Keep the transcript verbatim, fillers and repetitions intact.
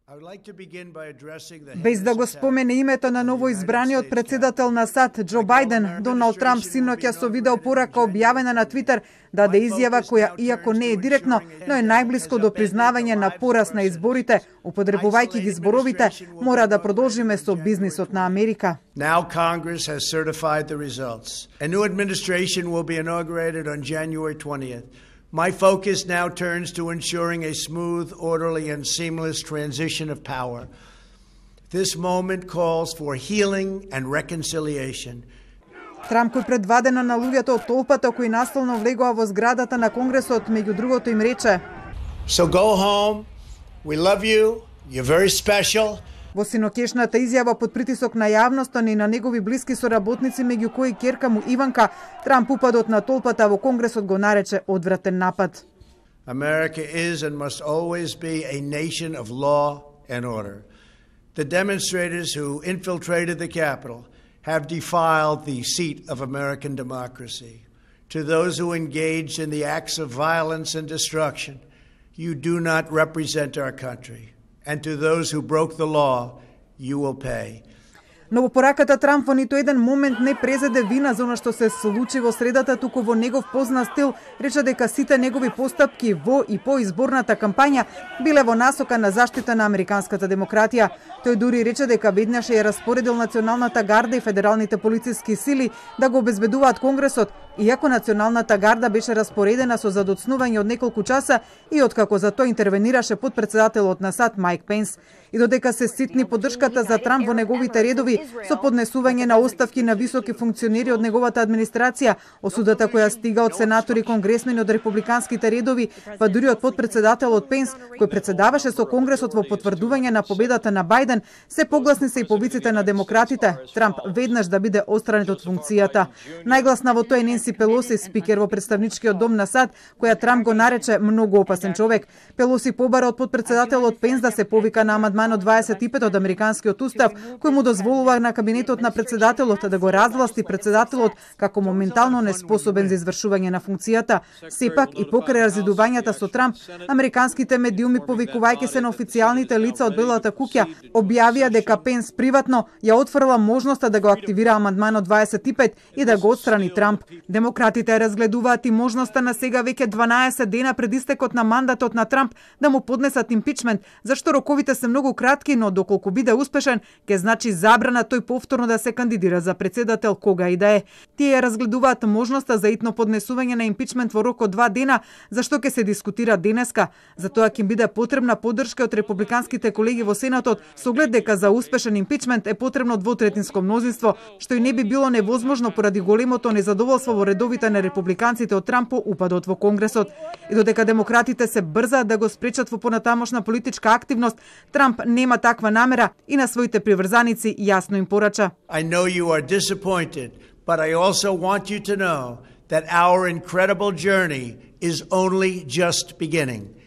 Без да го спомене името на новоизбраниот председател на САД Џо Бајден, Доналд Трамп синоќа со видео порака објавена на Твитер даде изјава која, иако не е директно, но е најблиско до признавање на пораз на изборите, употребувајќи ги зборовите, мора да продолжиме со бизнисот на Америка. Now Congress has certified the results. A new administration will be inaugurated on January twentieth. My focus now turns to ensuring a smooth, orderly, and seamless transition of power. This moment calls for healing and reconciliation. Трамп кој предвадено на луѓето од толпата кои наsilno влегоа во зградата на Конгресот, меѓу другото им рече: So go home. We love you. You're very special. Во синокешната изјава под притисок на јавноста и на негови блиски соработници, меѓу кои ќерка му Иванка, Трамп упадот на толпата во Конгресот го нарече одвратен напад. America is and must always be a nation of law and order. The demonstrators who infiltrated the Capitol have defiled the seat of American democracy. To those who engaged in the acts of violence and destruction, you do not represent our country. And to those who broke the law, you will pay. Но во пораката Трамп во ниту еден момент не презеде вина за она што се случи во средата, туку во негов познат стил рече дека сите негови постапки во и по изборната кампања биле во насока на заштита на американската демократија. Тој дури рече дека веднаш ја распоредил Националната гарда и федералните полициски сили да го обезбедуваат Конгресот, иако Националната гарда беше распоредена со задоцнување од неколку часа и откако за тоа интервенираше подпредседателот на САД Мајк Пенс. И додека се ситни поддршката за Трамп во неговите редови со поднесување на оставки на високи функционери од неговата администрација, осудата која стига од сенатори, конгресмени од републиканските редови, па дури од подпредседателот Пенс, кој председаваше со Конгресот во потврдување на победата на Бајден, се погласни се и повиците на демократите, Трамп веднаш да биде отстранет од функцијата. Најгласна во тоа е Ненси Пелоси, спикер во представничкиот дом на САД, која Трамп го нарече многу опасен човек. Пелоси побара од подпредседателот Пенс да се повика на амандманот дваесет и пет од американскиот устав, кој му дозволува на кабинетот на председателот да го развласти председателот како моментално неспособен за извршување на функцијата. Сепак и покрај разидувањата со Трамп, американските медиуми, повикувајќи се на официјалните лица од Белата куќа, објавија дека Пенс приватно ја отфрла можноста да го активира амандманот дваесет и пет и да го отстрани Трамп. Демократите разгледуваат и можноста на сега веќе дванаесет дена пред истекот на мандатот на Трамп да му поднесат импичмент, зашто роковите се многу кратки, но доколку биде успешен, ќе значи забрана тој повторно да се кандидира за председател кога и да е. Тие ја разгледуваат можноста за итно поднесување на импичмент во рок од два дена, зашто ќе се дискутира денеска. Затоа ќе биде потребна поддршка од републиканските колеги во Сенатот, со оглед дека за успешен импичмент е потребно двотретинско мнозинство, што и не би било невозможно поради големото незадоволство во редовите на републиканците од Трамп по упадот во Конгресот. И додека демократите се брзаат да го спречат во понатамошна политичка активност, Трамп нема таква намера и на своите приврзаници јасно им порача. I know you are disappointed, but I also want you to know that our incredible journey is only just beginning.